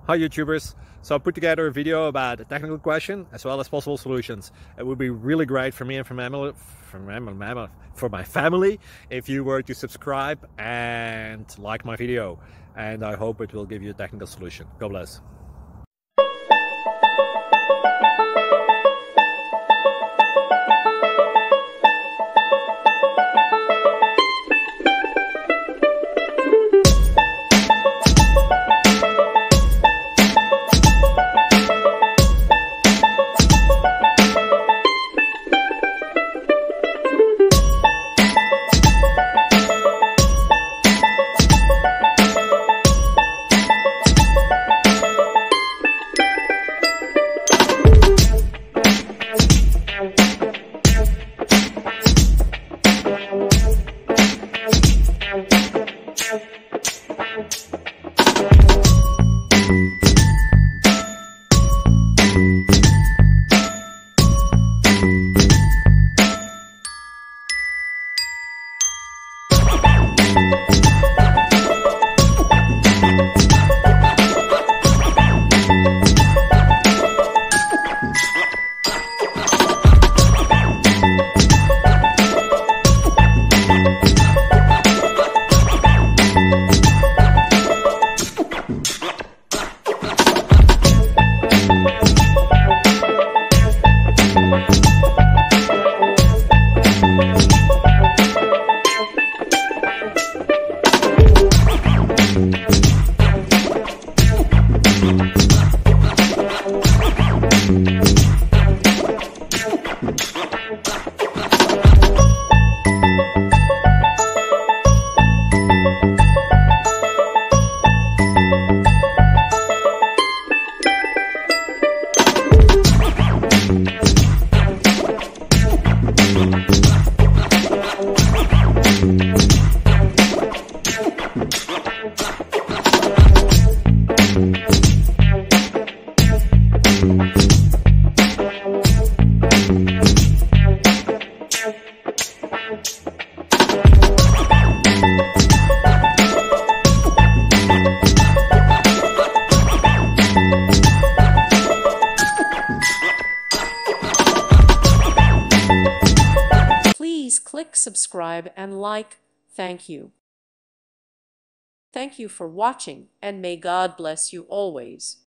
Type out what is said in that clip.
Hi YouTubers! So I put together a video about a technical question as well as possible solutions. It would be really great for me and for my family if you were to subscribe and like my video, and I hope it will give you a technical solution. God bless. Please click subscribe and like. Thank you. Thank you for watching, and may God bless you always.